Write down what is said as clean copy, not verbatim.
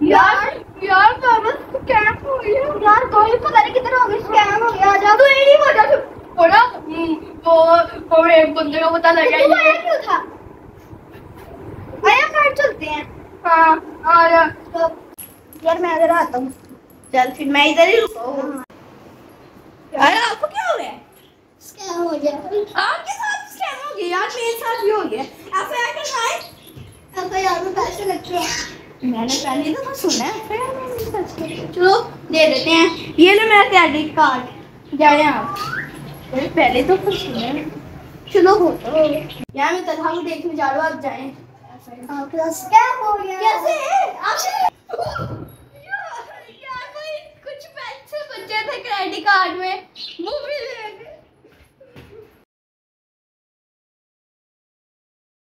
यार बाबा स्कैम हो गया यार। कोई पता नहीं किधर हो गया, स्कैम हो गया। आजा तू नहीं हो जा थोड़ा। वो एक बंदे को पता लगा ये क्यों था। आया कार चलते हैं। हाँ आया तो यार मैं इधर आता हूँ। चल फिर मैं इधर ही रुका हूँ। यार आपको क्या हो गया? स्कैम हो गया। आपके साथ स्कैम हो गया यार, मेरे साथ भी हो गया। एफआईआर करना है। एफआईआर में पैसे लगते हैं। मैंने पहले तो सुना है एफआईआर में पैसे। चलो दे देते हैं। ये लो मेरा क्रेडिट कार्ड। जाए आप पहले तो कुछ सुना है। चलो हो तो यार मैं तनहा को देखने जा रहा हूँ, आप जाएं। क्या हो गया? कैसे यार भाई कुछ पैसे बचे थे क्रेडिट कार्ड में, वो भी